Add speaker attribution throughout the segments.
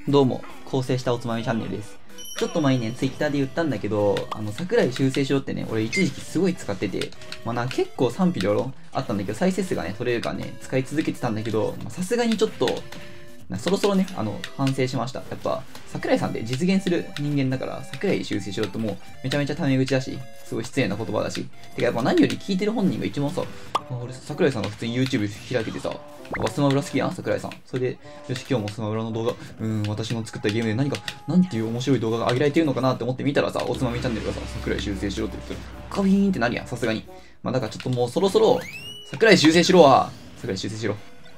Speaker 1: どうも、構成したおつまみチャンネルです。ちょっと前にね、ツイッターで言ったんだけど、桜井修正しろってね、俺一時期すごい使ってて、結構賛否両論あったんだけど、再生数がね、取れるからね、使い続けてたんだけど、さすがにちょっと、そろそろね、反省しました。やっぱ、桜井さんって実現する人間だから、桜井修正しろってもう、めちゃめちゃタメ口だし、すごい失礼な言葉だし。てか、やっぱ何より聞いてる本人が一番さ、俺、桜井さんが普通に YouTube 開けてさ、スマブラ好きやん、桜井さん。それで、よし、今日もスマブラの動画、私の作ったゲームで何か、なんていう面白い動画が上げられてるのかなって思って見たらさ、おつまみチャンネルがさ、桜井修正しろって言ってカビーンってなるやん、さすがに。だからちょっともうそろそろ、桜井修正しろは、桜井修正しろ。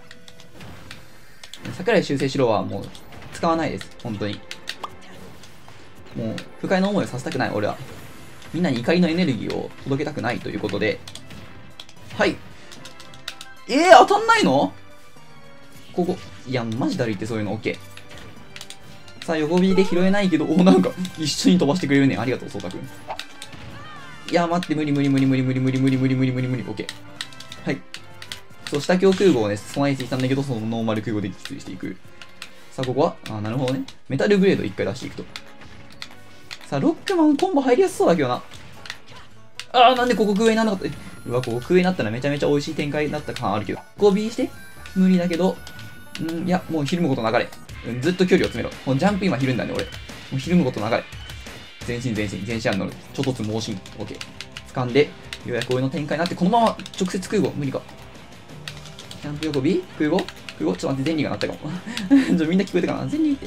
Speaker 1: 桜井修正しろはもう使わないです。本当に。もう不快な思いをさせたくない、俺は。みんなに怒りのエネルギーを届けたくないということで。はい。当たんないのここ。いや、マジだるいってそういうの、OK。さあ、横 B で拾えないけど、なんか、一緒に飛ばしてくれるね。ありがとう、そうたくん。いや、待って、無理、OK。はい。そう、下強空母をね、備えていたんだけど、そのノーマル空母で撃墜していく。さあ、ここはなるほどね。メタルグレード1回出していくと。さあ、ロックマンコンボ入りやすそうだけどな。なんでここ空上にならなかった。うわ、ここ空上になったらめちゃめちゃ美味しい展開だった感あるけど。ここ B して無理だけど、いや、もうひるむこと流れ。ずっと距離を詰めろ。もうジャンプ今ひるんだね、俺。もうひるむこと流れ。全身に乗る。ちょっとずつ猛進。OK。掴んで、ようやく俺の展開になって、このまま直接空母。無理か。ジャンプ横 B? 空母ちょっと待って、ゼンリーが鳴ったかも。みんな聞こえたかなゼンリーって。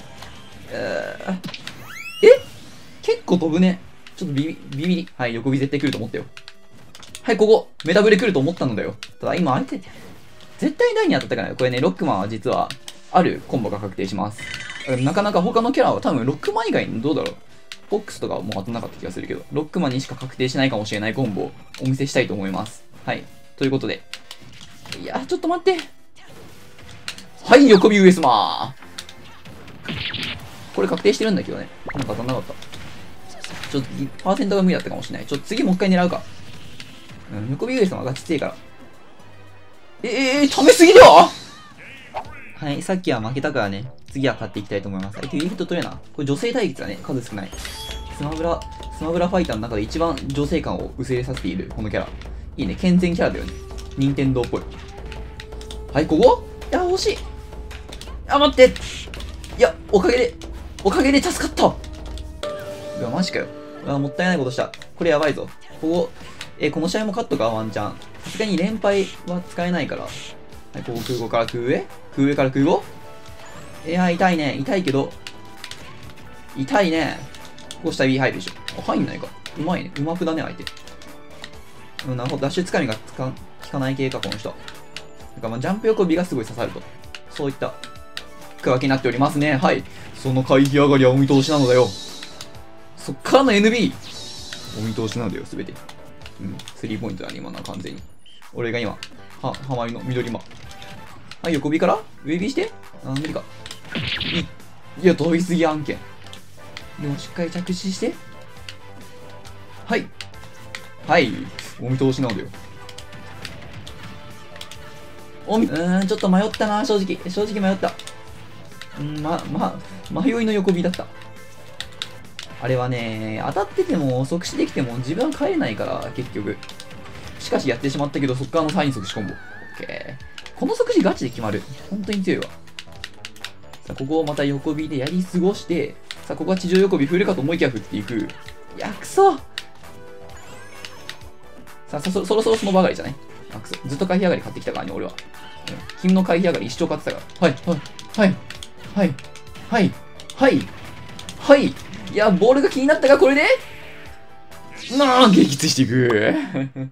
Speaker 1: 結構飛ぶね。ちょっとビビリ。はい、横 B 絶対来ると思ったよ。はい、ここ。メタブレ来ると思ったのだよ。ただ今、あれって、絶対台に当たったかない。これね、ロックマンは実は、あるコンボが確定します。なかなか他のキャラは多分ロックマン以外にどうだろう。フォックスとかはもう当たんなかった気がするけど、ロックマンにしか確定しないかもしれないコンボをお見せしたいと思います。はい。ということで。いや、ちょっと待って。はい、横 B 上様。これ確定してるんだけどね。なんか当たんなかった。ちょっと、パーセントが無理だったかもしれない。ちょっと次もう一回狙うか。横 B 上様ガチ強いから。ためすぎでははい、さっきは負けたからね。次は勝っていきたいと思います。相手ユニットトレーナー。これ女性対決だね。数少ない。スマブラファイターの中で一番女性感を薄れさせている、このキャラ。いいね、健全キャラだよね。任天堂っぽい。はい、ここいや、惜しい。待って。いや、おかげで助かった。うわ、マジかよ。もったいないことした。これやばいぞ。この試合も勝っとか、ワンチャン。さすがに連敗は使えないから。はい、ここ空母から空上から空母痛いね。痛いけど。痛いね。ここ下 B 入るでしょ。入んないか。うまいね。うまくだね、相手。なるほど。ダッシュつかみが効かない系か、この人。だからジャンプ横 B がすごい刺さると。そういった区分けになっておりますね。はい。その回避上がりはお見通しなのだよ。そっからの NB! お見通しなのだよ、すべて。スリーポイントだね、今のは完全に。俺が今、ハマりの緑間。はい、横 B から上 B して無理か。いや、飛びすぎ案件。でもしっかり着地して。はい。はい。お見通しなのだよ。ちょっと迷ったな、正直迷った。迷いの横 B だった。あれはね、当たってても、即死できても自分は帰れないから、結局。しかしやってしまったけど、そっからのサイン即死コンボ。オッケー。この即死ガチで決まる。本当に強いわ。さあ、ここをまた横 B でやり過ごして、さあ、ここは地上横 B 振るかと思いきや振っていく。いや、くそ。さあ、そろそろその場上がりじゃない？くそ。ずっと回避上がり買ってきたからね、俺は。君の回避上がり一生買ってたから。はい。いや、ボールが気になったか、これで撃墜していく。